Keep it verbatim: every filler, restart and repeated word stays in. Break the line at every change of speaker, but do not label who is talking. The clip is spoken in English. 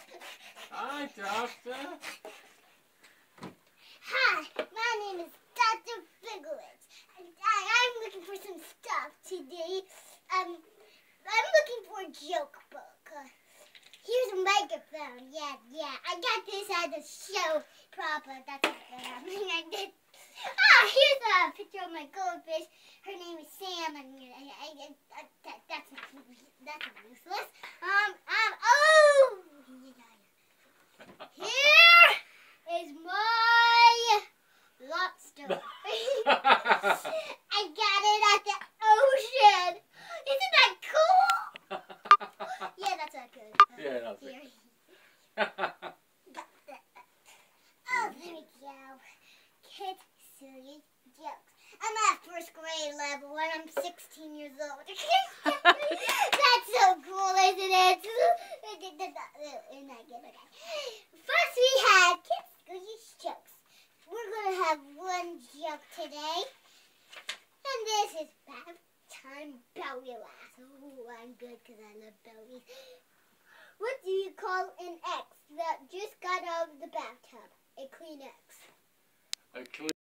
Hi, Doctor.
Hi, my name is Doctor Figglewitz, and I, I'm looking for some stuff today. Um, I'm looking for a joke book. Uh, here's a microphone. Yeah, yeah. I got this at the show proper. That's what happening. I did. Ah, here's a picture of my goldfish. Her name is Sam, and I, I, I, that, that's that's useless. Um, um, oh, here is my lobster. I got it at the ocean. Isn't that cool? Yeah, that's not good. Uh,
Yeah, that's
here.
it.
Oh, there we go. Kids, silly jokes. I'm at first grade level and I'm sixteen years old. That's so cool, isn't it? Isn't that good? Okay. First we had kids, silly jokes. We're going to have one joke today. And this is bath time belly laugh. Oh, I'm good because I love bellies. What do you call an X that just got out of the bathtub? A Kleenex.
A